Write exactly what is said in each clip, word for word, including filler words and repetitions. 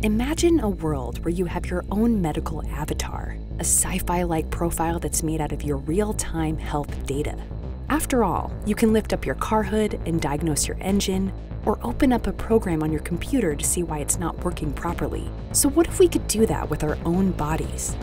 Imagine a world where you have your own medical avatar, a sci-fi-like profile that's made out of your real-time health data. After all, you can lift up your car hood and diagnose your engine, or open up a program on your computer to see why it's not working properly. So what if we could do that with our own bodies?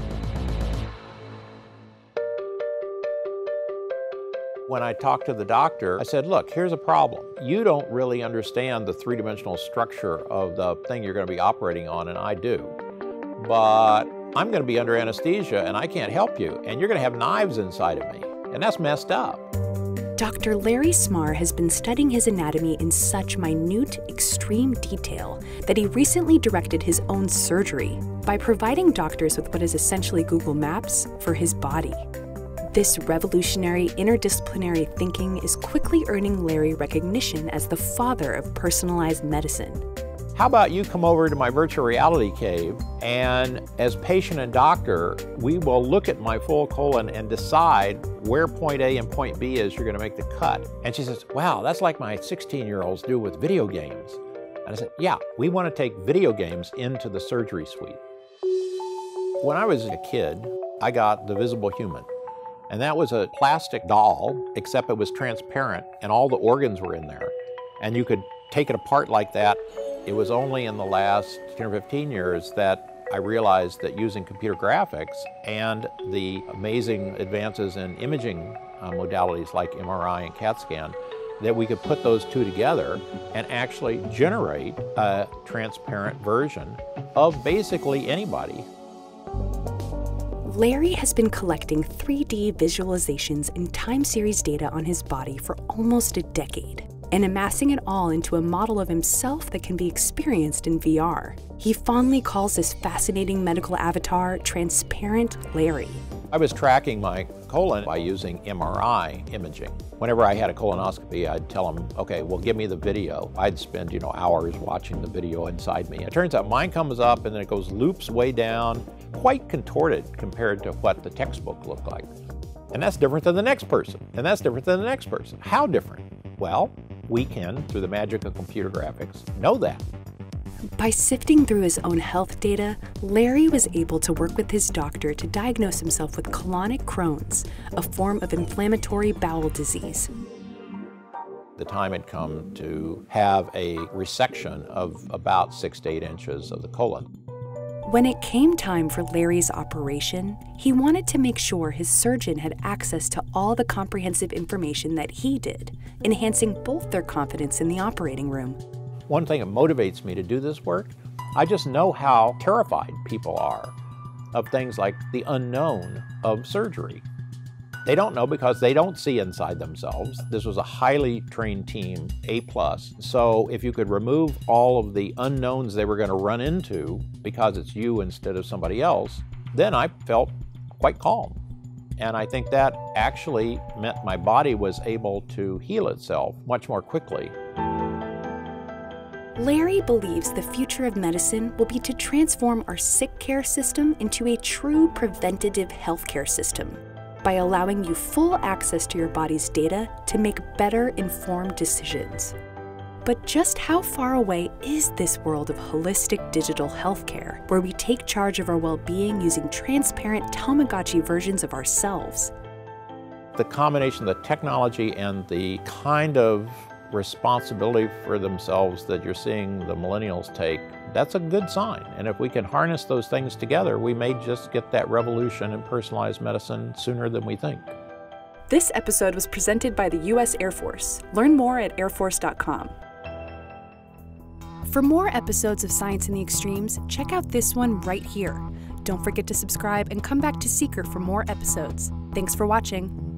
When I talked to the doctor, I said, look, here's a problem. You don't really understand the three-dimensional structure of the thing you're going to be operating on, and I do. But I'm going to be under anesthesia, and I can't help you, and you're going to have knives inside of me, and that's messed up. Doctor Larry Smarr has been studying his anatomy in such minute, extreme detail that he recently directed his own surgery by providing doctors with what is essentially Google Maps for his body. This revolutionary interdisciplinary thinking is quickly earning Larry recognition as the father of personalized medicine. How about you come over to my virtual reality cave, and as patient and doctor, we will look at my full colon and decide where point A and point B is you're going to make the cut. And she says, wow, that's like my sixteen-year-olds do with video games. And I said, yeah, we want to take video games into the surgery suite. When I was a kid, I got The Visible Human. And that was a plastic doll, except it was transparent, and all the organs were in there. And you could take it apart like that. It was only in the last ten or fifteen years that I realized that using computer graphics and the amazing advances in imaging uh, modalities like M R I and CAT scan, that we could put those two together and actually generate a transparent version of basically anybody. Larry has been collecting three D visualizations and time series data on his body for almost a decade, and amassing it all into a model of himself that can be experienced in V R. He fondly calls this fascinating medical avatar Transparent Larry. I was tracking my colon by using M R I imaging. Whenever I had a colonoscopy, I'd tell them, okay, well, give me the video. I'd spend, you know, hours watching the video inside me. It turns out mine comes up and then it goes loops way down, quite contorted compared to what the textbook looked like. And that's different than the next person, and that's different than the next person. How different? Well, we can, through the magic of computer graphics, know that. By sifting through his own health data, Larry was able to work with his doctor to diagnose himself with colonic Crohn's, a form of inflammatory bowel disease. The time had come to have a resection of about six to eight inches of the colon. When it came time for Larry's operation, he wanted to make sure his surgeon had access to all the comprehensive information that he did, enhancing both their confidence in the operating room. One thing that motivates me to do this work, I just know how terrified people are of things like the unknown of surgery. They don't know because they don't see inside themselves. This was a highly trained team, A plus. So if you could remove all of the unknowns they were going to run into because it's you instead of somebody else, then I felt quite calm. And I think that actually meant my body was able to heal itself much more quickly. Larry believes the future of medicine will be to transform our sick care system into a true preventative healthcare system by allowing you full access to your body's data to make better informed decisions. But just how far away is this world of holistic digital healthcare, where we take charge of our well-being using transparent Tamagotchi versions of ourselves? The combination of the technology and the kind of responsibility for themselves that you're seeing the millennials take, that's a good sign. And if we can harness those things together, we may just get that revolution in personalized medicine sooner than we think. This episode was presented by the U S Air Force. Learn more at air force dot com. For more episodes of Science in the Extremes, check out this one right here. Don't forget to subscribe and come back to Seeker for more episodes. Thanks for watching.